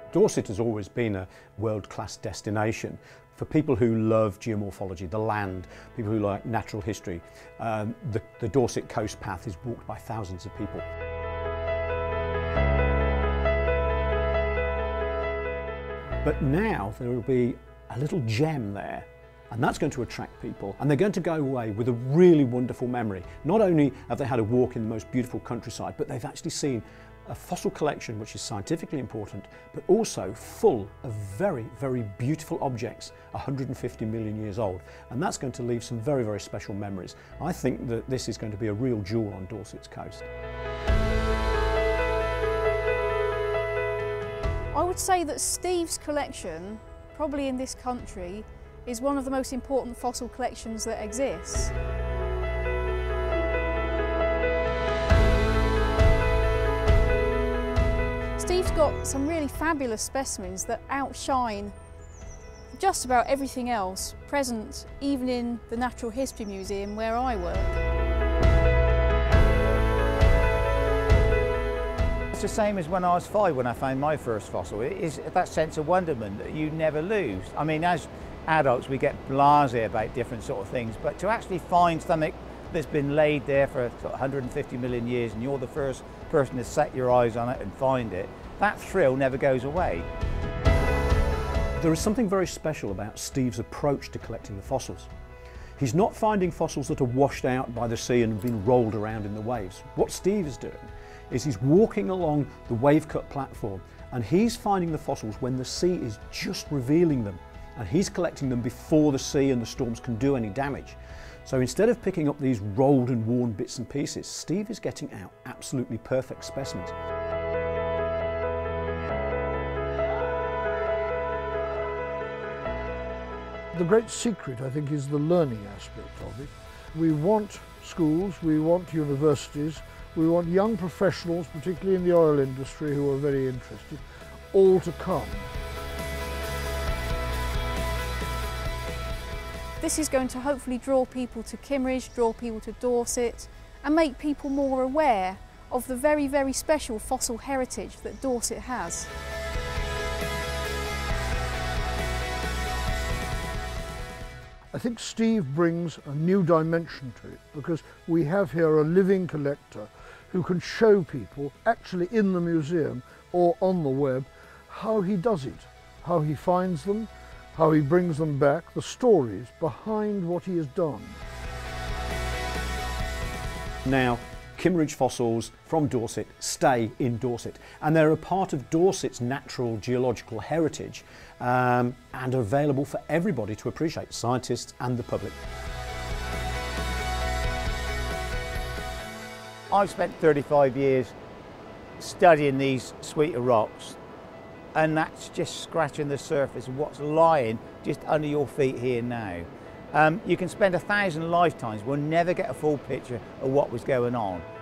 Dorset has always been a world-class destination for people who love geomorphology, the land, people who like natural history. The Dorset Coast Path is walked by thousands of people. But now there will be a little gem there, and that's going to attract people, and they're going to go away with a really wonderful memory. Not only have they had a walk in the most beautiful countryside, but they've actually seen a fossil collection which is scientifically important, but also full of very, very beautiful objects, 150 million years old. And that's going to leave some very, very special memories. I think that this is going to be a real jewel on Dorset's coast. I would say that Steve's collection, probably in this country, is one of the most important fossil collections that exists. Steve's got some really fabulous specimens that outshine just about everything else present even in the Natural History Museum where I work. It's the same as when I was 5 when I found my first fossil. It is that sense of wonderment that you never lose. I mean, as adults we get blasé about different sort of things, but to actually find something that's been laid there for sort of 150 million years and you're the first person to set your eyes on it and find it, that thrill never goes away. There is something very special about Steve's approach to collecting the fossils. He's not finding fossils that are washed out by the sea and have been rolled around in the waves. What Steve is doing is he's walking along the wave-cut platform and he's finding the fossils when the sea is just revealing them, and he's collecting them before the sea and the storms can do any damage. So instead of picking up these rolled and worn bits and pieces, Steve is getting out absolutely perfect specimens. The great secret, I think, is the learning aspect of it. We want schools, we want universities, we want young professionals, particularly in the oil industry, who are very interested, all to come. This is going to hopefully draw people to Kimmeridge, draw people to Dorset, and make people more aware of the very, very special fossil heritage that Dorset has. I think Steve brings a new dimension to it, because we have here a living collector who can show people, actually in the museum or on the web, how he does it, how he finds them, how he brings them back, the stories behind what he has done. Now, Kimmeridge fossils from Dorset stay in Dorset, and they're a part of Dorset's natural geological heritage and are available for everybody to appreciate, scientists and the public. I've spent 35 years studying these suite of rocks, and that's just scratching the surface of what's lying just under your feet here now. You can spend 1,000 lifetimes, we'll never get a full picture of what was going on.